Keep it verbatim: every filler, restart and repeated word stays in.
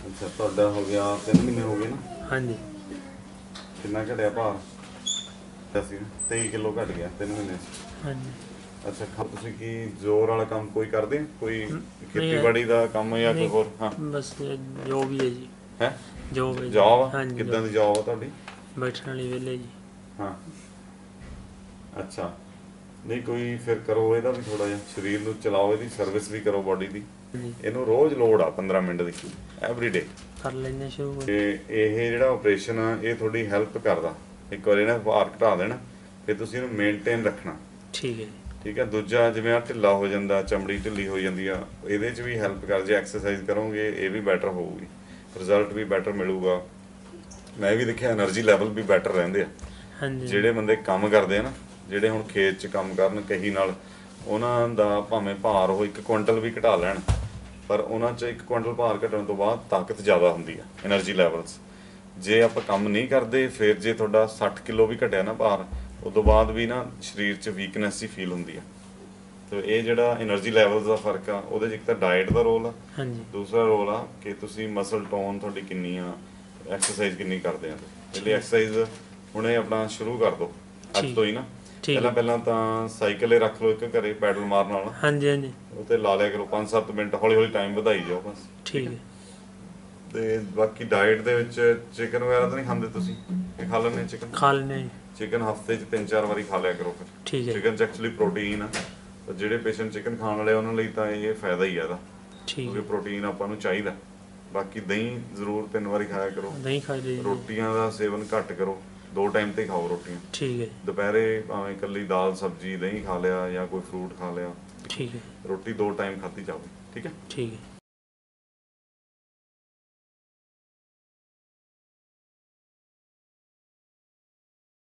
ਅੱਛਾ, ਤੁਹਾਡਾ ਹੋ ਗਿਆ ਤਿੰਨ ਮਹੀਨੇ ਹੋ ਗਏ ਨਾ? ਹਾਂਜੀ। ਕਿੰਨਾ ਘਟਿਆ ਭਾਰ? ਅਸੀਂ ਤੇਈ ਕਿਲੋ ਘਟ ਗਿਆ ਤਿੰਨ ਮਹੀਨੇ 'ਚ। ਹਾਂਜੀ। ਅੱਛਾ, ਖਾ ਤੁਸੀਂ ਕੀ ਜ਼ੋਰ ਵਾਲਾ ਕੰਮ ਕੋਈ ਕਰਦੇ ਹੋ? ਕੋਈ ਨਹੀਂ ਖੇਤੀਬਾੜੀ ਦਾ ਕੰਮ ਜਾਂ ਕੋਈ ਨਹੀਂ, ਹੋਰ? ਹਾਂ, ਬਸ ਜੋ ਵੀ ਹੈ ਜੀ। ਹੈ ਜੋਬ ਹੈ ਜੀ। ਜੌਬ ਆ? ਹਾਂਜੀ, ਕਿੱਦਾਂ ਜੋਬ। ਦੀ ਜੌਬ ਆ ਤੁਹਾਡੀ? ਬੈਠਣ ਵਾਲੀ ਵਿਹਲੇ ਜੀ। ਹਾਂ, ਅੱਛਾ। ਨਹੀਂ ਕੋਈ ਫਿਰ ਕਰੋ ਇਹਦਾ ਵੀ ਥੋੜਾ ਜਿਹਾ, ਸਰੀਰ ਨੂੰ ਚਲਾਓ, ਇਹਦੀ ਸਰਵਿਸ ਵੀ ਕਰੋ ਬਾਡੀ ਦੀ। ਜੀ ਇਹਨੂੰ ਰੋਜ਼ ਲੋੜ ਆ ਪੰਦਰਾਂ ਮਿੰਟ ਦੀ, ਐਵਰੀ ਡੇ। ਕਰ ਲੈਂਦੇ ਸ਼ੁਰੂ। ਤੇ ਇਹ ਜਿਹੜਾ ਆਪਰੇਸ਼ਨ ਆ ਇਹ ਤੁਹਾਡੀ ਹੈਲਪ ਕਰਦਾ। ਇੱਕ ਵਾਰੀ ਨਾ ਭਾਰ ਘਟਾ ਦੇਣਾ, ਫਿਰ ਤੁਸੀਂ ਇਹਨੂੰ ਮੇਨਟੇਨ ਰੱਖਣਾ। ਠੀਕ ਹੈ ਜੀ। ਠੀਕ ਹੈ। ਦੂਜਾ ਜਿਵੇਂ ਆ ਢਿੱਲਾ ਹੋ ਜਾਂਦਾ, ਚਮੜੀ ਢਿੱਲੀ ਹੋ ਜਾਂਦੀ ਆ, ਇਹਦੇ 'ਚ ਵੀ ਹੈਲਪ ਕਰ। ਜੇ ਐਕਸਰਸਾਈਜ਼ ਕਰੋਗੇ ਇਹ ਵੀ ਬੈਟਰ ਹੋਊਗੀ, ਰਿਜ਼ਲਟ ਵੀ ਬੈਟਰ ਮਿਲੂਗਾ। ਮੈਂ ਵੀ ਦੇਖਿਆ ਐਨਰਜੀ ਲੈਵਲ ਵੀ ਬੈਟਰ ਰਹਿੰਦੇ ਆ। ਹਾਂਜੀ। ਜਿਹੜੇ ਬੰਦੇ ਕੰਮ ਕਰਦੇ ਆ ਨਾ, ਜਿਹੜੇ ਹੁਣ ਖੇਤ 'ਚ ਕੰਮ ਕਰਨ ਕਹੀ ਨਾਲ, ਉਹਨਾਂ ਦਾ ਭਾਵੇਂ ਭਾਰ ਉਹ ਇੱਕ ਕੁਇੰਟਲ ਵੀ ਘਟਾ ਲੈਣ, ਪਰ ਉਹਨਾਂ 'ਚ ਇੱਕ ਕੁਇੰਟਲ ਭਾਰ ਘਟਣ ਤੋਂ ਬਾਅਦ ਤਾਕਤ ਜ਼ਿਆਦਾ ਹੁੰਦੀ ਆ, ਐਨਰਜੀ ਲੈਵਲਸ। ਜੇ ਆਪਾਂ ਕੰਮ ਨਹੀਂ ਕਰਦੇ, ਫਿਰ ਜੇ ਤੁਹਾਡਾ ਸੱਠ ਕਿਲੋ ਵੀ ਘਟਿਆ ਨਾ ਭਾਰ, ਉਸ ਤੋਂ ਬਾਅਦ ਵੀ ਨਾ ਸਰੀਰ 'ਚ ਵੀਕਨੈਸ ਹੀ ਫੀਲ ਹੁੰਦੀ ਆ। ਤੇ ਇਹ ਜਿਹੜਾ ਐਨਰਜੀ ਲੈਵਲਸ ਦਾ ਫਰਕ ਆ, ਉਹਦੇ 'ਚ ਇੱਕ ਤਾਂ ਡਾਈਟ ਦਾ ਰੋਲ ਆ, ਹਾਂਜੀ। ਦੂਸਰਾ ਰੋਲ ਆ ਕਿ ਤੁਸੀਂ ਮਸਲ ਟੋਨ ਤੁਹਾਡੀ ਕਿੰਨੀ ਆ, ਐਕਸਰਸਾਈਜ਼ ਕਿੰਨੀ ਕਰਦੇ ਆ। ਇਹਦੀ ਐਕਸਰਸਾਈਜ਼ ਹੁਣੇ ਆਪਣਾ ਸ਼ੁਰੂ ਕਰ ਦਿਓ ਅੱਜ ਤੋਂ ਹੀ ਨਾ। ਪਹਿਲਾਂ ਪਹਿਲਾਂ ਤਾਂ ਸਾਈਕਲ ਹੀ ਰੱਖ ਲਓ ਇੱਕ ਘਰੇ, ਪੈਡਲ ਮਾਰਨ ਵਾਲਾ। ਹਾਂਜੀ ਹਾਂਜੀ। ਉਹ ਤੇ ਲਾ ਲਿਆ ਕਰੋ ਪੰਜ ਸੱਤ ਮਿੰਟ, ਹੌਲੀ ਹੌਲੀ ਟਾਈਮ ਵਧਾਈ ਜਾਓ ਬਸ। ਠੀਕ ਹੈ। ਤੇ ਬਾਕੀ ਡਾਈਟ ਦੇ ਵਿੱਚ ਚਿਕਨ ਵਗੈਰਾ ਤਾਂ ਨਹੀਂ ਖਾਂਦੇ ਤੁਸੀਂ? ਇਹ ਖਾ ਲੈਂਦੇ ਚਿਕਨ? ਖਾ ਲੈਂਦੇ ਜੀ। ਚਿਕਨ ਹਫਤੇ 'ਚ ਤਿੰਨ ਚਾਰ ਵਾਰੀ ਖਾ ਲਿਆ ਕਰੋ ਫਿਰ। ਠੀਕ ਹੈ। ਚਿਕਨ 'ਚ ਐਕਚੁਅਲੀ ਪ੍ਰੋਟੀਨ ਆ, ਪਰ ਜਿਹੜੇ ਪੇਸ਼ੈਂਟ ਚਿਕਨ ਖਾਣ ਵਾਲੇ ਉਹਨਾਂ ਲਈ ਤਾਂ ਇਹ ਫਾਇਦਾ ਹੀ ਆ ਇਹਦਾ, ਠੀਕ ਕਿਉਂਕਿ ਹੈ। ਪ੍ਰੋਟੀਨ ਆਪਾਂ ਨੂੰ ਚਾਹੀਦਾ। ਬਾਕੀ ਦਹੀਂ ਜ਼ਰੂਰ ਤਿੰਨ ਵਾਰੀ ਖਾਇਆ ਕਰੋ। ਦਹੀਂ ਖਾ ਲਈ ਜੀ। ਰੋਟੀਆਂ ਦਾ ਸੇਵਨ ਘੱਟ ਕਰੋ, ਦੋ ਟਾਈਮ ਤੇ ਖਾਓ ਰੋਟੀਆਂ। ਠੀਕ ਹੈ। ਦੁਪਹਿਰੇ ਭਾਵੇਂ ਇਕੱਲੀ ਦਾਲ ਸਬਜ਼ੀ ਦਹੀਂ ਖਾ ਲਿਆ ਜਾਂ ਕੋਈ ਫਰੂਟ ਖਾ ਲਿਆ। ਠੀਕ ਹੈ। ਰੋਟੀ ਦੋ ਟਾਈਮ ਖਾਧੀ ਜਾਵੇ। ਠੀਕ ਹੈ। ਠੀਕ ਹੈ।